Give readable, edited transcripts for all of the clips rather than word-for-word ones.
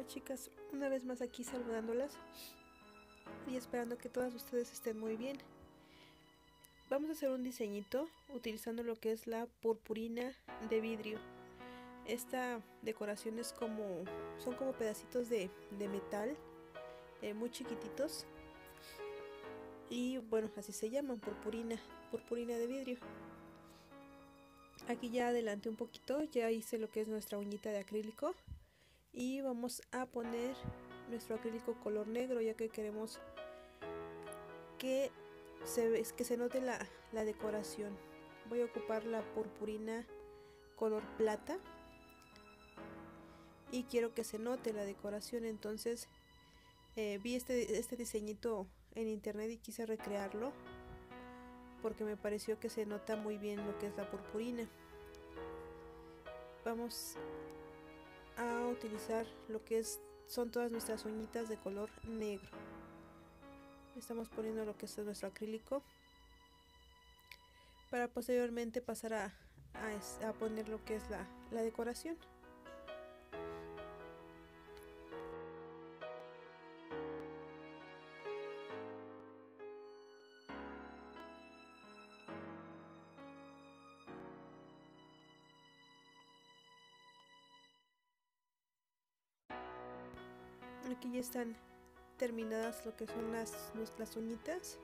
Hola chicas, una vez más aquí saludándolas y esperando que todas ustedes estén muy bien. Vamos a hacer un diseñito utilizando lo que es la purpurina de vidrio. Esta decoración es son como pedacitos de metal muy chiquititos y bueno, así se llaman, purpurina de vidrio. Aquí ya adelanté un poquito, ya hice lo que es nuestra uñita de acrílico y vamos a poner nuestro acrílico color negro, ya que queremos que se note la decoración. Voy a ocupar la purpurina color plata y quiero que se note la decoración. Entonces vi este diseñito en internet y quise recrearlo porque me pareció que se nota muy bien lo que es la purpurina. Vamos a utilizar lo que son todas nuestras uñitas de color negro. Estamos poniendo lo que es nuestro acrílico para posteriormente pasar a poner lo que es la decoración. Aquí ya están terminadas lo que son las uñitas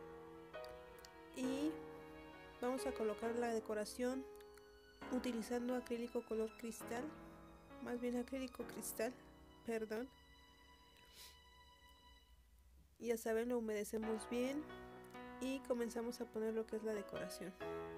y vamos a colocar la decoración utilizando acrílico color cristal, más bien acrílico cristal, perdón. Ya saben, lo humedecemos bien y comenzamos a poner lo que es la decoración.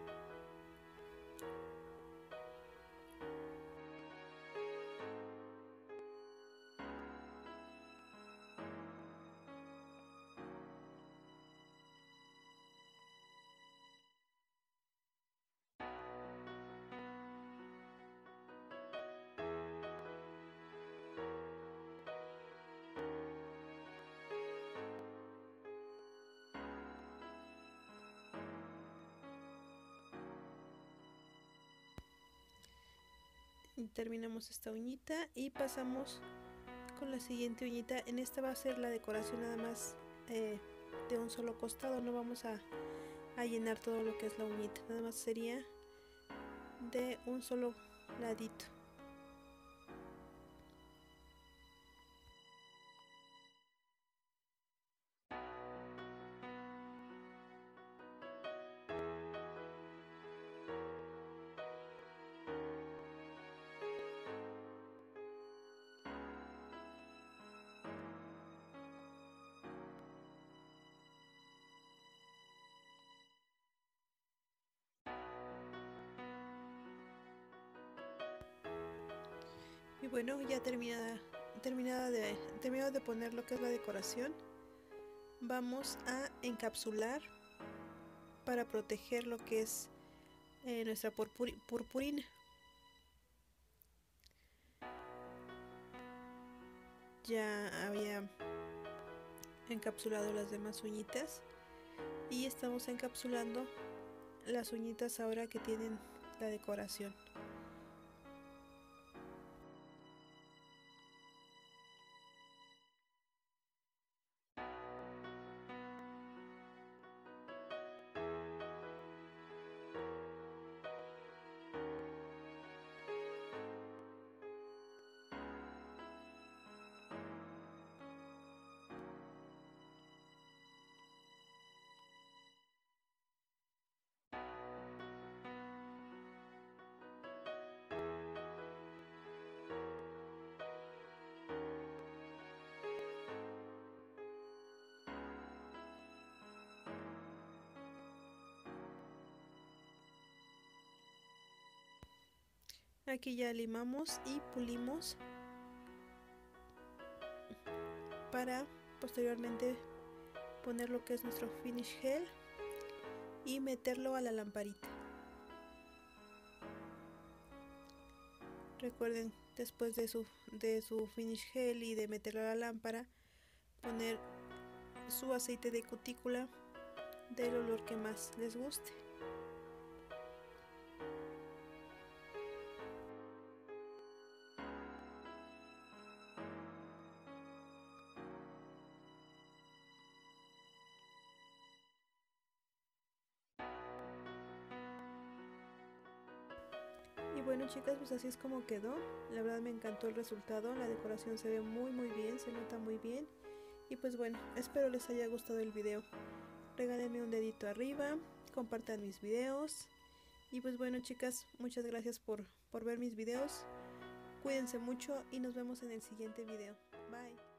Y terminamos esta uñita y pasamos con la siguiente uñita. En esta va a ser la decoración nada más de un solo costado, no vamos a llenar todo lo que es la uñita, nada más sería de un solo ladito. Y bueno, ya terminado de poner lo que es la decoración, vamos a encapsular para proteger lo que es nuestra purpurina. Ya había encapsulado las demás uñitas y estamos encapsulando las uñitas ahora que tienen la decoración. Aquí ya limamos y pulimos para posteriormente poner lo que es nuestro finish gel y meterlo a la lamparita. Recuerden, después de su finish gel y de meterlo a la lámpara, poner su aceite de cutícula del olor que más les guste. bueno, chicas, pues así es como quedó. La verdad me encantó el resultado, la decoración se ve muy bien, se nota muy bien. Y pues bueno, espero les haya gustado el video. Regálenme un dedito arriba, compartan mis videos. Y pues bueno, chicas, muchas gracias por ver mis videos. Cuídense mucho y nos vemos en el siguiente video. Bye.